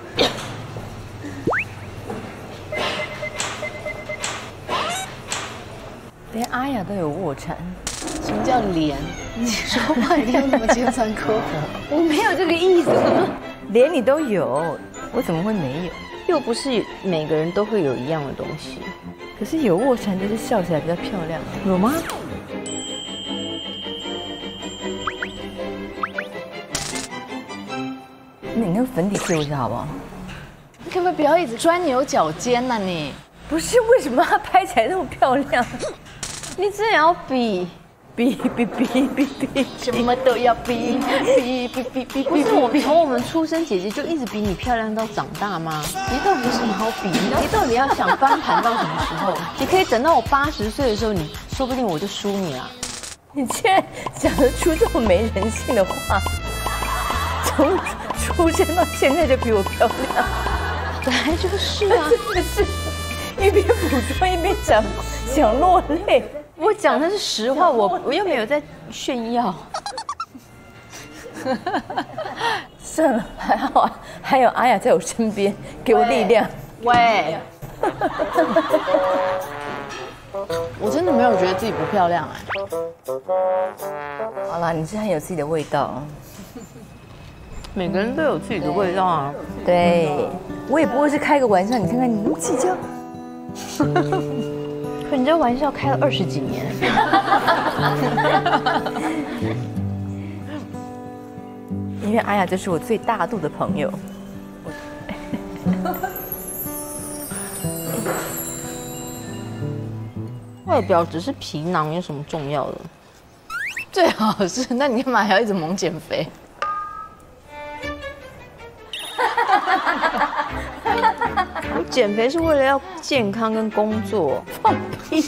连阿雅都有卧蚕， 什么叫连？你说话一定要那么尖酸刻薄？我没有这个意思。 连你都有，我怎么会没有？ 又不是每个人都会有一样的东西。 可是有卧蚕就是笑起来比较漂亮， 有吗？ 你那个粉底试我一下好不好？ 你可不可以不要一直钻牛角尖呢？你不是为什么它拍起来那么漂亮？ 你真的要比？ 比， 什么都要比。 不是从我们出生，姐姐就一直比你漂亮到长大吗？你到底有什么好比？你到底要想翻盘到什么时候？你可以等到我80岁的时候，你说不定我就输你啊！ 你竟然讲得出这么没人性的话，从出生到现在就比我漂亮， 本来就是啊， 真的是一边补妆一边想落泪。 我讲的是实话，我又没有在炫耀。 算了，还好啊，还有阿雅在我身边给我力量。 喂，我真的没有觉得自己不漂亮哎。 好啦，你是很有自己的味道。 每个人都有自己的味道啊。 对，我也不过是开个玩笑，你看看你那么计较。 可你这玩笑开了20几年。 因为阿雅就是我最大度的朋友。 外表只是皮囊，有什么重要的？ 最好是，那你干嘛还要一直猛减肥？ 我减肥是为了要健康跟工作。 放屁！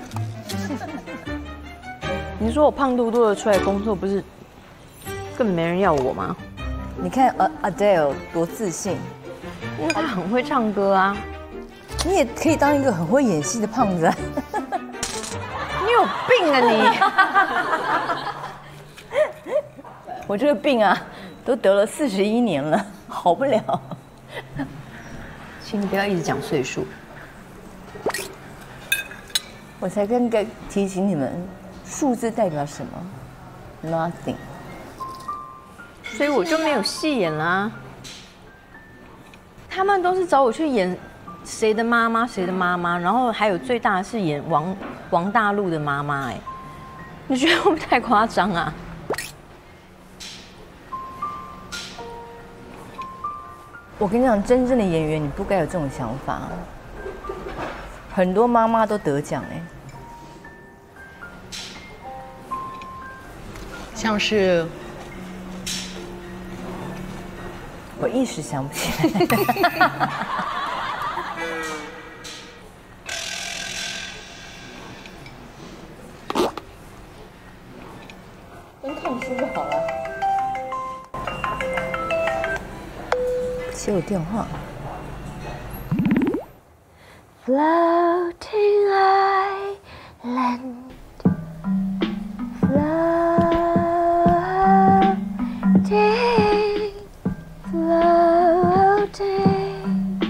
你说我胖嘟嘟的出来工作，不是根本没人要我吗？ 你看Adele 多自信， 因为她很会唱歌啊。 你也可以当一个很会演戏的胖子啊。 你有病啊你！ 我这个病啊，都得了41年了，好不了。 请你不要一直讲岁数。 我才刚刚提醒你们，数字代表什么 ？Nothing。 所以我就没有戏演啦。他们都是找我去演谁的妈妈，谁的妈妈，然后还有最大的是演王大陆的妈妈。哎，你觉得会不会太夸张啊？ 我跟你讲，真正的演员你不该有这种想法。很多妈妈都得奖哎， 像是我一时想不起来。跟看书就好了。接我电话。 Floating island, floating, floating.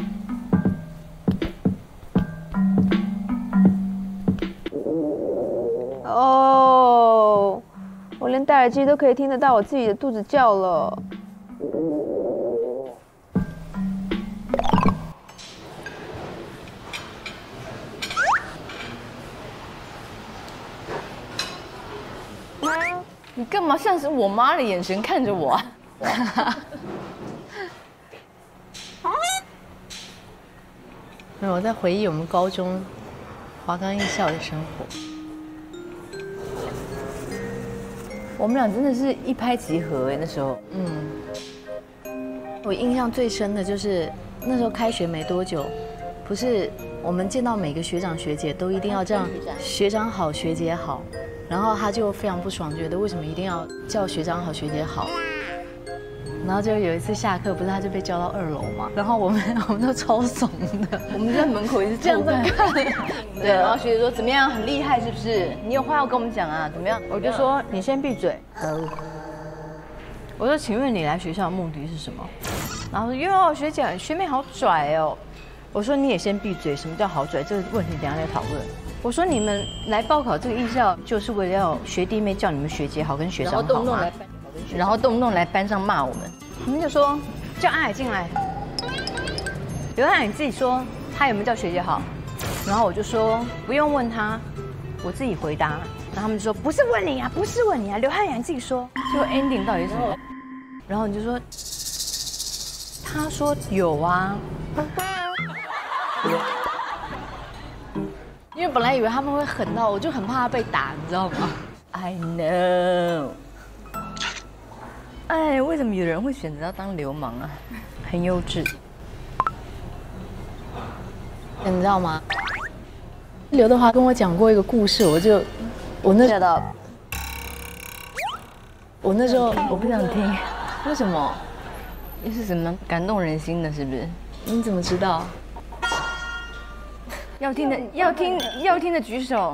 哦，我连戴耳机都可以听得到我自己的肚子叫了。 你干嘛像是我妈的眼神看着我啊？ 没有，我在回忆我们高中华冈艺校的生活。 我们俩真的是一拍即合哎，那时候。 我印象最深的就是那时候开学没多久，不是我们见到每个学长学姐都一定要这样，学长好，学姐好。然后他就非常不爽，觉得为什么一定要叫学长好学姐好？然后就有一次下课，不是他就被叫到2楼嘛，然后我们都超怂的， 我们在门口也是这样在看。对，然后学姐说怎么样，很厉害是不是？你有话要跟我们讲啊？怎么样？ 我就说你先闭嘴。我说，请问你来学校的目的是什么？ 然后说哟，学姐学妹好拽哦。我说你也先闭嘴，什么叫好拽？这个问题等一下再讨论。我说你们来报考这个艺校，就是为了要学弟妹叫你们学姐好跟学长好吗？然后动不动来班上骂我们，他们就说叫阿海进来。刘汉海你自己说他有没有叫学姐好？然后我就说不用问他，我自己回答。然后他们就说不是问你啊，不是问你啊，刘汉海你自己说。最后 ending 到底是什么？然后你就说他说有啊。 因为本来以为他们会狠到，我就很怕他被打，你知道吗 I know。哎，为什么有人会选择要当流氓啊？很幼稚。 你知道吗？刘德华跟我讲过一个故事，我那时候我不想听， 为什么？ 这是什么感动人心的，是不是？ 你怎么知道？ 要听的举手。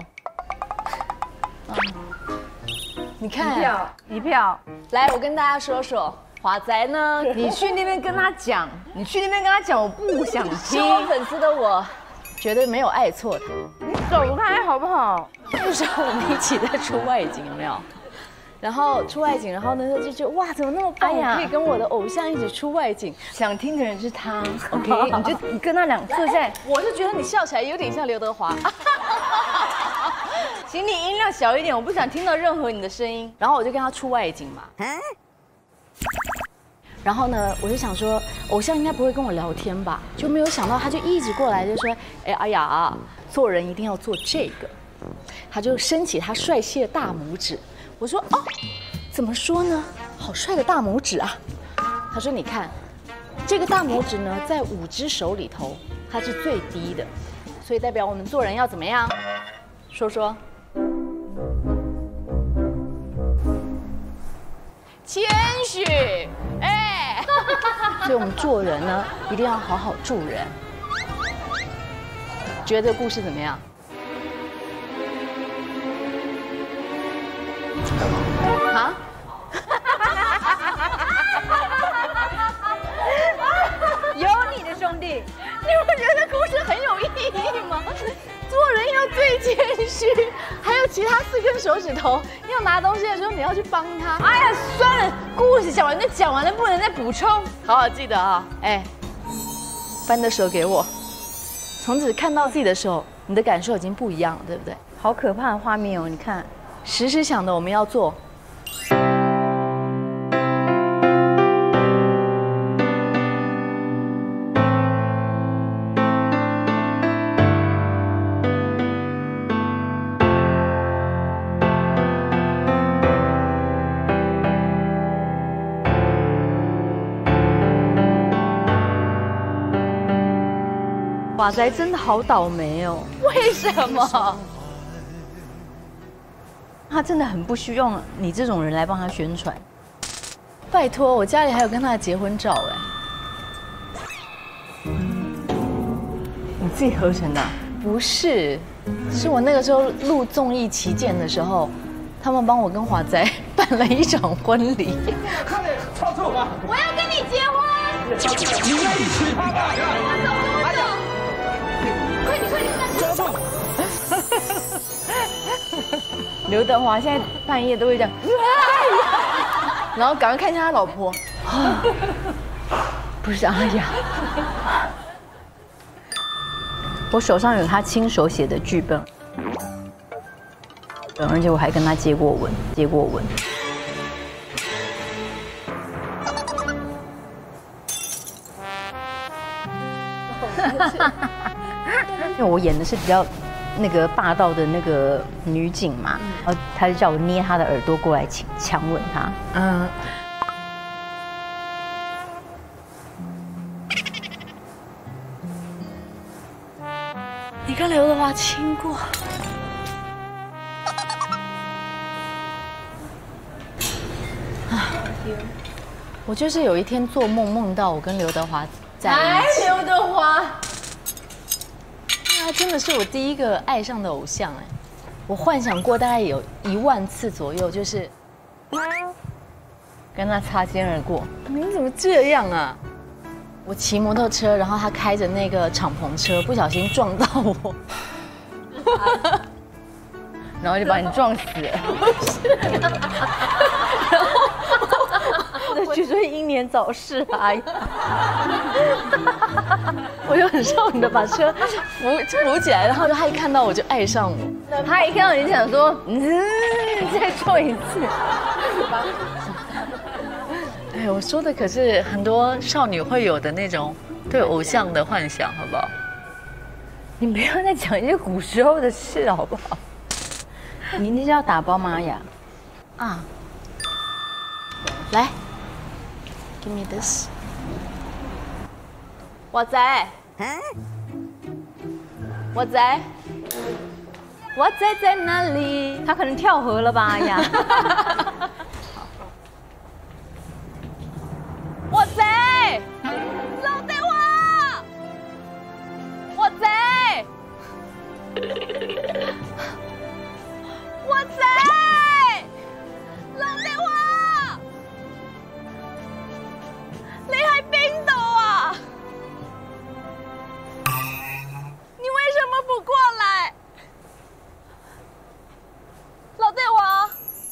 你看， 一票。 来，我跟大家说说，华仔呢？ 你去那边跟他讲，我不想听。 是我粉丝的我，绝对没有爱错他。 你走开好不好？ 那时候我们一起在出外景，有没有？然后出外景，然后那时候就觉得哇，怎么那么棒？可以跟我的偶像一起出外景。 想听的人是他 ，OK？ 你跟他两侧在， 我就觉得你笑起来有点像刘德华。 请你音量小一点，我不想听到任何你的声音。 然后我就跟他出外景嘛。然后呢，我就想说，偶像应该不会跟我聊天吧？就没有想到，他就一直过来就说：“哎，阿雅，做人一定要做这个。”他就伸起他帅气的大拇指。我说：“哦，怎么说呢？好帅的大拇指啊！”他说：“你看，这个大拇指呢，在5只手里头，它是最低的，所以代表我们做人要怎么样？说说。”谦虚，哎，所以我们做人呢，一定要好好助人。觉得这个故事怎么样？啊？ 有你的兄弟， 你不觉得故事很有意义吗？做人要最谦虚，还有其他4根手指头要拿东西的时候，你要去帮他。 哎呀，算了，故事讲完就讲完了，不能再补充。 好好记得啊！哎，翻的手给我。从此看到自己的手，你的感受已经不一样了，对不对？ 好可怕的画面哦！你看， 时时想的我们要做。 华仔真的好倒霉哦！ 为什么？ 他真的很不需要你这种人来帮他宣传。 拜托，我家里还有跟他的结婚照哎。 你自己合成的？ 不是，是我那个时候录综艺旗舰的时候，他们帮我跟华仔办了一场婚礼。 快点，操作吧！ 我要跟你结婚！ 你愿意娶她吗？ 快点！ 抓住！ 刘德华现在半夜都会这样，然后赶快看一下他老婆，不是阿雅，我手上有他亲手写的剧本，而且我还跟他接过吻。因为我演的是比较那个霸道的那个女警嘛，然后他就叫我捏他的耳朵过来强吻他。嗯。 你跟刘德华亲过？我就是有一天做梦，梦到我跟刘德华在一起。 刘德华。 他真的是我第一个爱上的偶像哎，我幻想过大概有1万次左右，就是跟他擦肩而过。 你怎么这样啊？ 我骑摩托车，然后他开着那个敞篷车，不小心撞到我， 然后就把你撞死了。那绝对英年早逝啊！ 我就很少女的把车扶起来，然后他一看到我就爱上我。 他一看到你就想说，再撞一次。 哎，我说的可是很多少女会有的那种对偶像的幻想，好不好？ 你不要再讲一些古时候的事好不好？你那是要打包玛雅啊，来 ，give me this。我在，我在， 我在哪里？他可能跳河了吧呀？ 我在，老对我在，我在，老对我，你喺邊度啊？你為什麼不過來？老對我。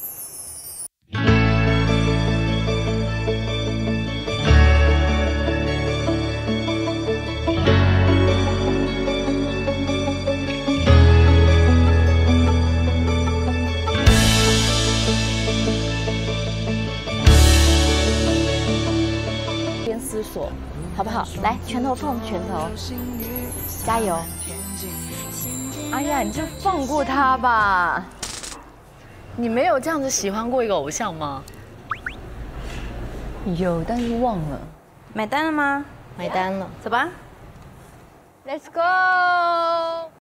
思索，好不好？来，拳头碰拳头，加油！ 哎呀，你就放过他吧。 你没有这样子喜欢过一个偶像吗？ 有，但是忘了。买单了吗？ 买单了， 走吧。Let's go。